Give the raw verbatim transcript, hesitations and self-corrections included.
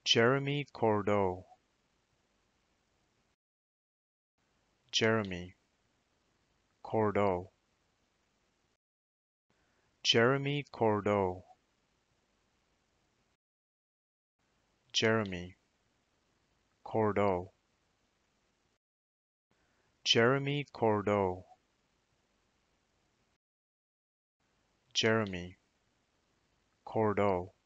Jeremy Cordeaux, Jeremy Cordeaux, Jeremy Cordeaux, Jeremy Cordeaux, Jeremy Cordeaux, Jeremy Cordeaux.